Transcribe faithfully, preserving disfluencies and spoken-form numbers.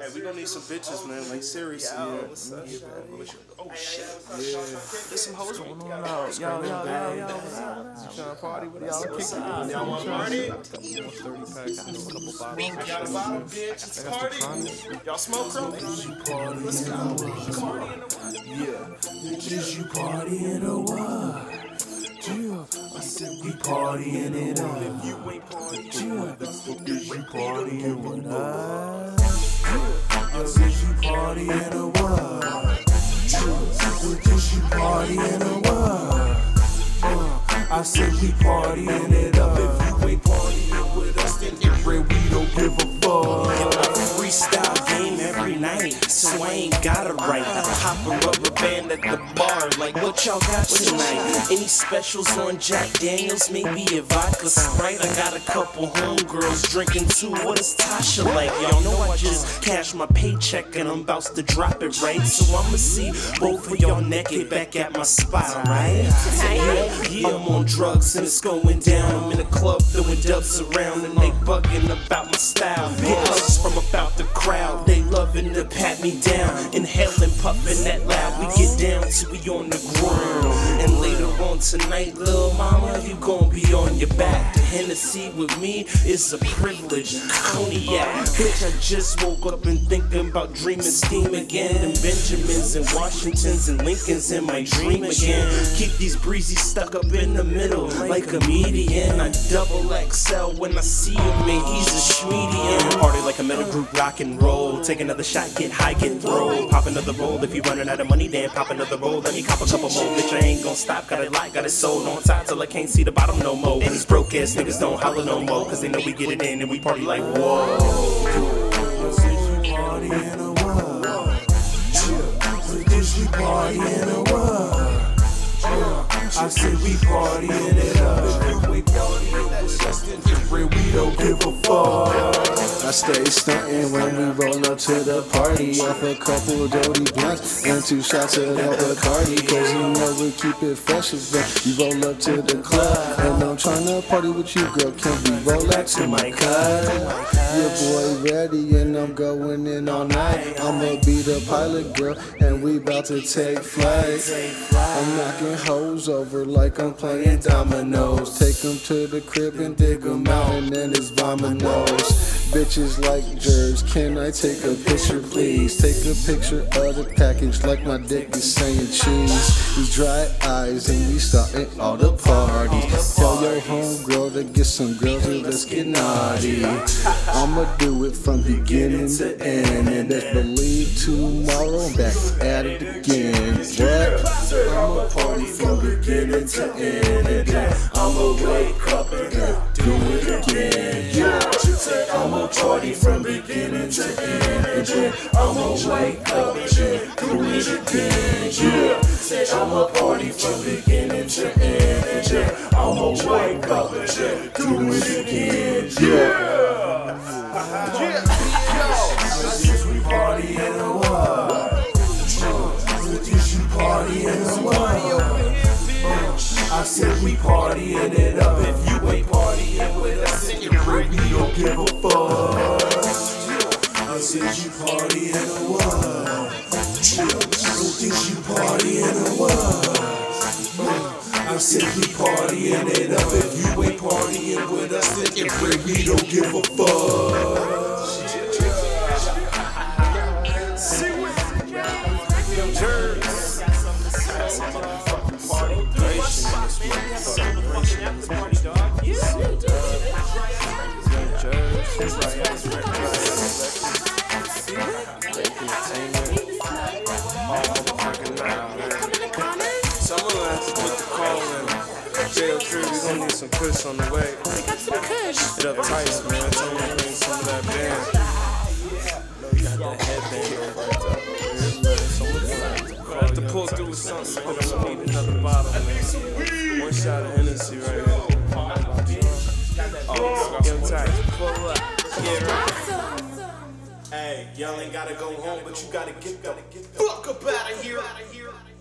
Hey, we gonna need some bitches, man. Like, seriously. Yo, yeah. what's up, Oh, shit. Yeah. There's some hoes going on out. Yo, yo, yo, yo, what's up? Trying to party with Y'all us? kick it. Y'all want to party? thirty packs and a couple bottles. Got a bottle, bitch. It's a party. Y'all smoke, bro? Let's go. Yeah. Bitches, you partying or what? Yeah. I said we partying it up. If you ain't partying, yeah. Bitches, you partying with us. I said you partying or what? Bitches, you partying or what? Uh, I said we partying it up. If you ain't partying with us, then we don't give a fuck. Freestyle game every night, so I ain't got it right. I pop a rubber band at the bar, like what y'all got tonight? Any specials on Jack Daniels, maybe a vodka Sprite? I got a couple homegirls drinking too, what is Tasha like? Y'all know I just cashed my paycheck and I'm about to drop it, right? So I'ma see both of y'all naked back at my spot, right? Yeah, I'm on drugs and it's going down. I'm in a club throwing dubs around and they bugging about my style. Get hugs from about the crowd, they loving to pat me down. Inhaling, puffing that loud, we get down till we on the ground. And later on tonight, little mama, you gon' be on your back. The Hennessy with me is a privilege. Cognac, bitch, I just woke up and thinking about dreaming steam again. And Benjamins and Washingtons and Lincolns in my dream again. Keep these breezy stuck up in the middle like a median. I double X L when I see him and he's a schmedian. Party like a metal group, rock and roll. Take another shot, get high, get throw. Pop another roll. If you running out of money, then pop another roll. Let me cop a couple more. Bitch, I ain't gon' stop. Got it locked, got it sold on top till I can't see the bottom no more. And these broke ass niggas don't holler no more, cause they know we get it in and we party like whoa. Partying or what? Bitches, we partying or what? I said we partying it up. We partying with us, then we don't give a fuck. I stay stuntin' when we roll up to the party. Off a couple dirty blunts and two shots of that Bacardi. Cause you know we keep it fresh as well. You roll up to the club and I'm tryna party with you, girl. Can we roll out to my cut? Your boy ready and I'm going in all night. I'ma be the pilot, girl, and we about to take flight. I'm knocking hoes over like I'm playing dominoes. Take them to the crib and dig them out and then it's vominos. Bitches like Jerzz, can I take a picture please? Take a picture of the package like my dick is saying cheese. We dry eyes and we starting all the parties. Tell your homegirl to get some girls and let's get naughty. I'ma do it from beginning to end, and best believe tomorrow I'm back at it again. What? I'ma party from beginning to end, and then I'ma wake up and do it again. Yeah. I'ma party from beginning to end, and then I'ma wake up and do it again. Yeah. I'ma party from beginning to end, and then I'ma wake up and do it again. Yeah. Yeah. Bitches, we partying or what? Bitches, you partying or what? I said we partying it up. If you ain't partying with us, then you're free. We don't give a fuck. I said you partying or what? Bitches, you partying or what? I said we partying it up. If you ain't partying with us, then you're free. We don't give a fuck. C-wick. Yo, Jerzz. That's a motherfucking party. Party, dog. Yeah. Someone has to put the call in. Jail crew, we gonna need some kush on the way. We got some kush. Get up tight, man. Tell me to bring some of that band. You got that headband right there. So we're gonna have to pull through with something, man. I'm gonna need another bottle, man. One shot of Hennessy right here. Oh, get tight. Pull up. Yeah, right. Hey, y'all ain't gotta go home, but you gotta get the fuck up out of here.